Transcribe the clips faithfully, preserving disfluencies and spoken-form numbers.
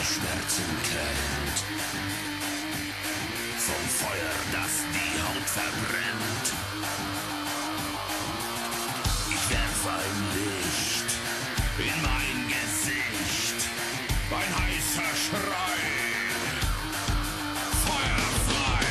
Schmerzen kennt. Vom Feuer, das die Haut verbrennt. Ich werf ein Licht in mein Gesicht. Ein heißer Schrei. Feuer frei.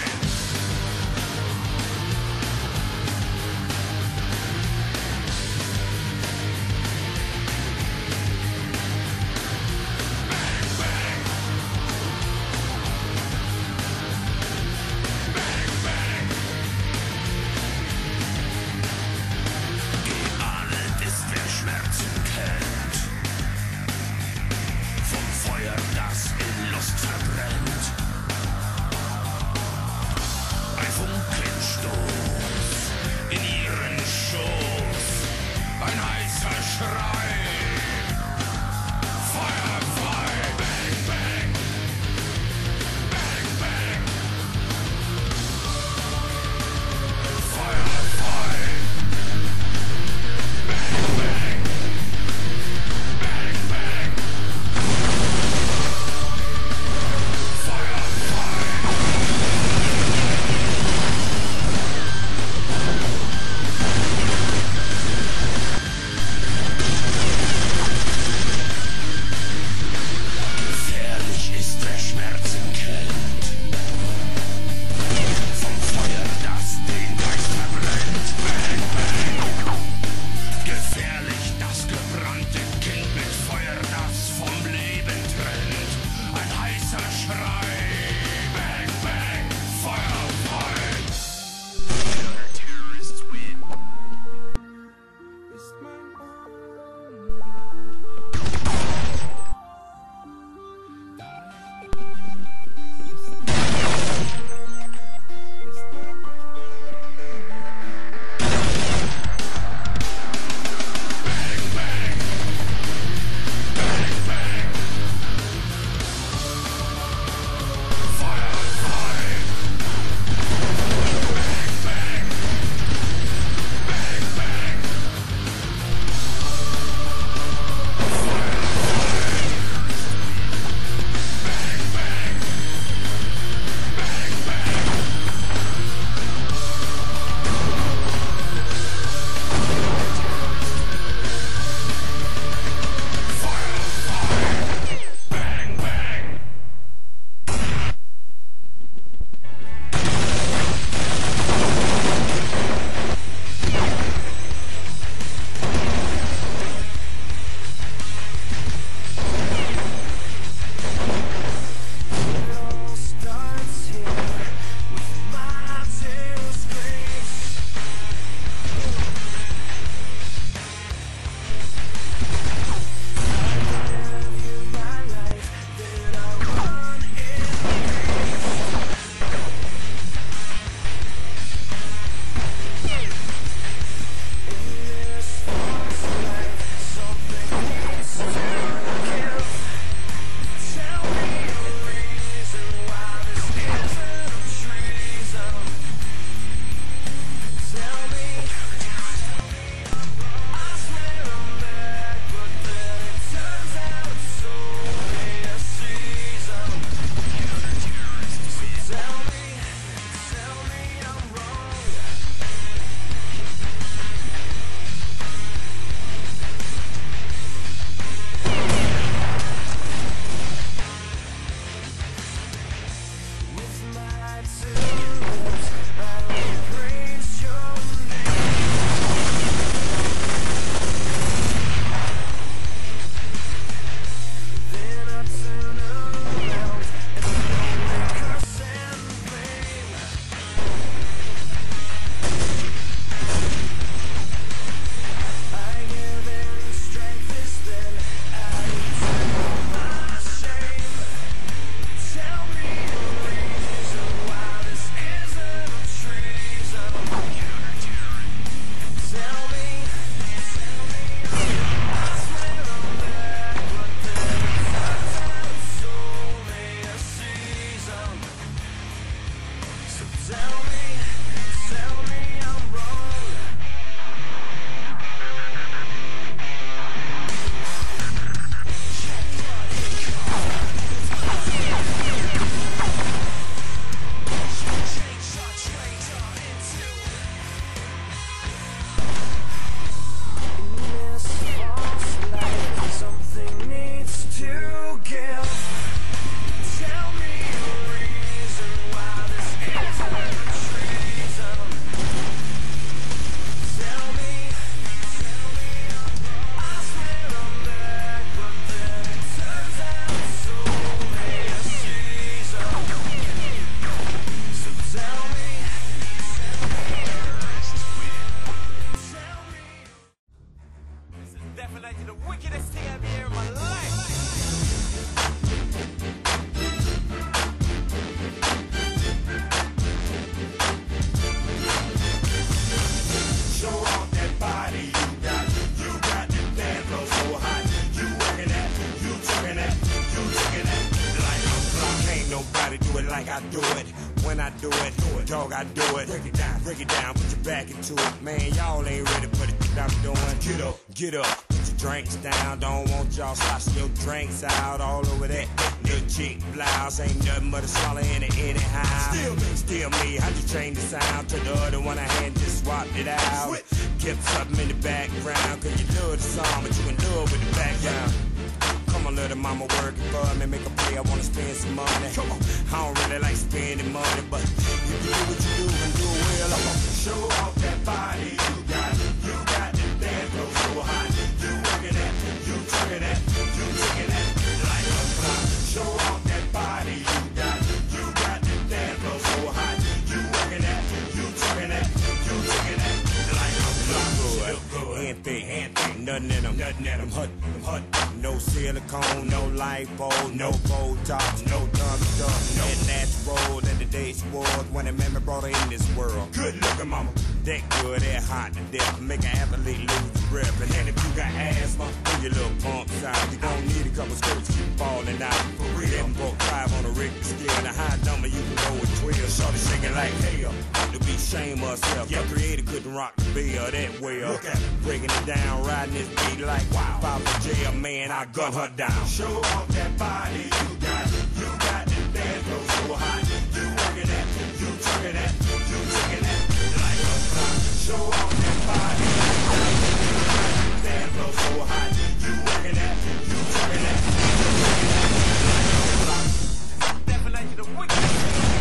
I do it. When I do it, do it. Dog, I do it. Break it down, break it down, put your back into it. Man, y'all ain't ready for the shit I'm doing. Get up, get up, put your drinks down. Don't want y'all sloshing your drinks out all over that little chick blouse. Ain't nothing but a swallow in it anyhow. Still me, still me. How you change the sound to the other one? I had just swapped it out. Switch. Kept something in the background, cause you love the song, but you in love with the background. Come on, little mama, working for me, make a play, I wanna spend some money. Come on, I don't really like spending money, but if you do what you do and do it well, I'm gonna show off that body you got. You got the dance floor so hot. You working that, you twerking that, you taking that like a clock. Show off that body you got. You got the dance floor so hot. You working that, you twerking that, you taking that like a clock. Good, good, and thick, and thick, nothing in them, nothing in them, hut, hut. No silicone, no lipo, no Botox, no dumb stuff, no natural that the days was when a man brought her in this world. Good looking mama, that good, that hot to death, make an athlete lose the breath. And then if you got asthma, pull your little pumps out. You gon' need a couple skirts, keep falling out. For real, I'm broke five on a Richter scale. The high number you can go with twelve. Shorty shaking like hell, to be shame herself. Your creator couldn't rock the bill that well. Look at her, breaking it down, riding this beat like wow. If I was jail, man, I gun her down. Show off that body you got. You got the dance floor so hot. You working that, you twerking that, you taking that like a clock. Show off that body you got. You got the dance floor so hot. You working that, you twerking that, you taking that like a clock. Definitely the wicked.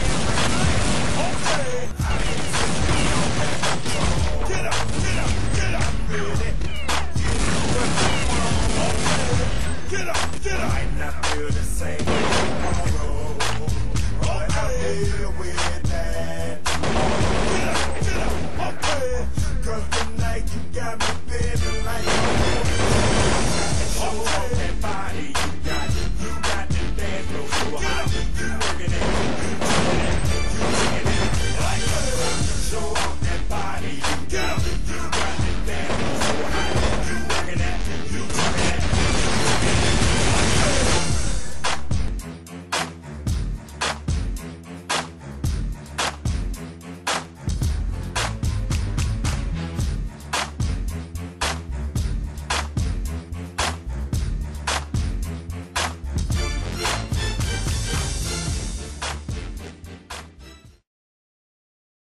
Okay. Get up, get up, get up, really. Get up, get up. Might not feel the same.